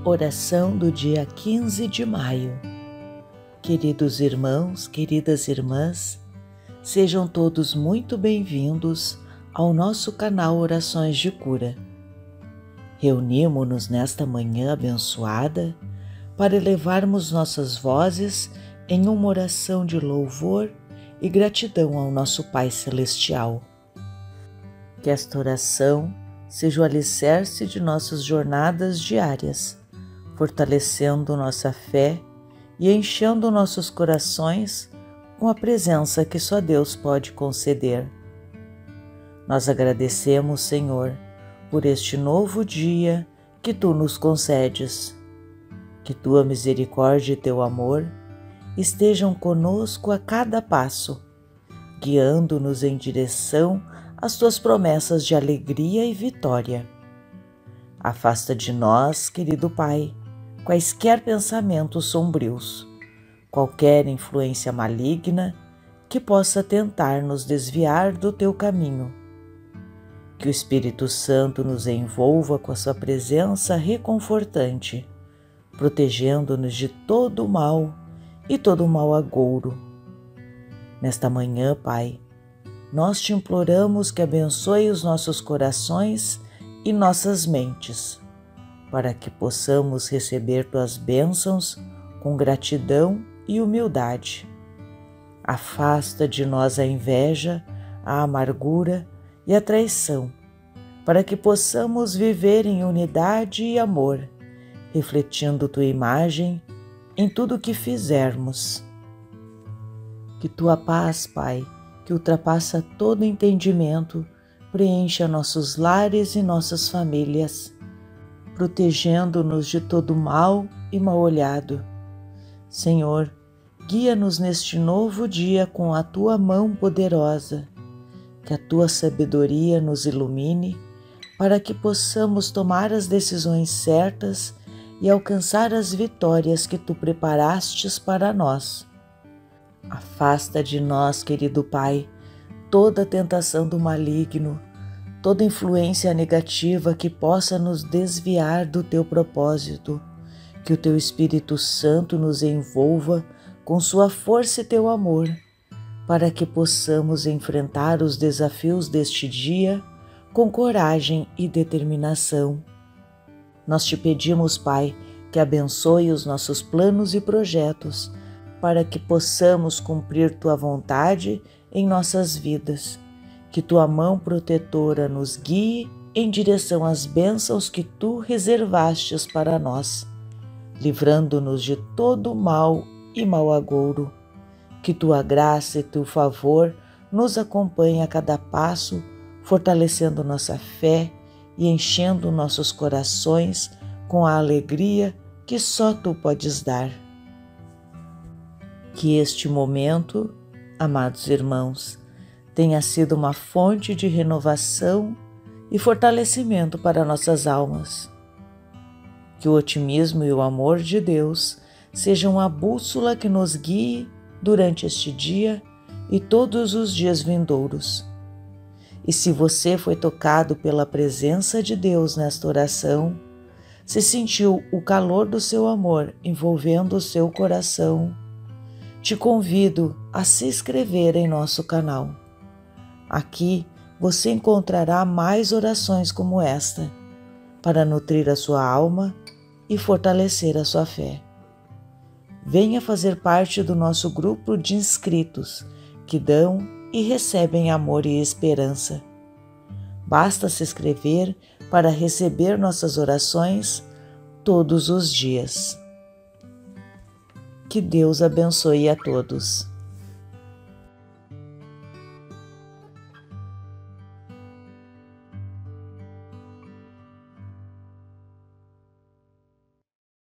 Oração do dia 15 de maio. Queridos irmãos, queridas irmãs, sejam todos muito bem-vindos ao nosso canal Orações de Cura. Reunimos-nos nesta manhã abençoada para elevarmos nossas vozes em uma oração de louvor e gratidão ao nosso Pai Celestial. Que esta oração seja o alicerce de nossas jornadas diárias, fortalecendo nossa fé e enchendo nossos corações com a presença que só Deus pode conceder. Nós agradecemos, Senhor, por este novo dia que Tu nos concedes. Que Tua misericórdia e Teu amor estejam conosco a cada passo, guiando-nos em direção às Tuas promessas de alegria e vitória. Afasta de nós, querido Pai, quaisquer pensamentos sombrios, qualquer influência maligna que possa tentar nos desviar do Teu caminho. Que o Espírito Santo nos envolva com a Sua presença reconfortante, protegendo-nos de todo o mal e todo o mal agouro. Nesta manhã, Pai, nós Te imploramos que abençoe os nossos corações e nossas mentes, para que possamos receber Tuas bênçãos com gratidão e humildade. Afasta de nós a inveja, a amargura e a traição, para que possamos viver em unidade e amor, refletindo Tua imagem em tudo o que fizermos. Que Tua paz, Pai, que ultrapassa todo entendimento, preencha nossos lares e nossas famílias, protegendo-nos de todo mal e mal-olhado. Senhor, guia-nos neste novo dia com a Tua mão poderosa, que a Tua sabedoria nos ilumine para que possamos tomar as decisões certas e alcançar as vitórias que Tu preparastes para nós. Afasta de nós, querido Pai, toda tentação do maligno, toda influência negativa que possa nos desviar do Teu propósito. Que o Teu Espírito Santo nos envolva com sua força e Teu amor, para que possamos enfrentar os desafios deste dia com coragem e determinação. Nós Te pedimos, Pai, que abençoe os nossos planos e projetos, para que possamos cumprir Tua vontade em nossas vidas. Que Tua mão protetora nos guie em direção às bênçãos que Tu reservastes para nós, livrando-nos de todo mal e mal agouro. Que Tua graça e Teu favor nos acompanhem a cada passo, fortalecendo nossa fé e enchendo nossos corações com a alegria que só Tu podes dar. Que este momento, amados irmãos, tenha sido uma fonte de renovação e fortalecimento para nossas almas. Que o otimismo e o amor de Deus sejam a bússola que nos guie durante este dia e todos os dias vindouros. E se você foi tocado pela presença de Deus nesta oração, se sentiu o calor do seu amor envolvendo o seu coração, te convido a se inscrever em nosso canal. Aqui você encontrará mais orações como esta, para nutrir a sua alma e fortalecer a sua fé. Venha fazer parte do nosso grupo de inscritos, que dão e recebem amor e esperança. Basta se inscrever para receber nossas orações todos os dias. Que Deus abençoe a todos.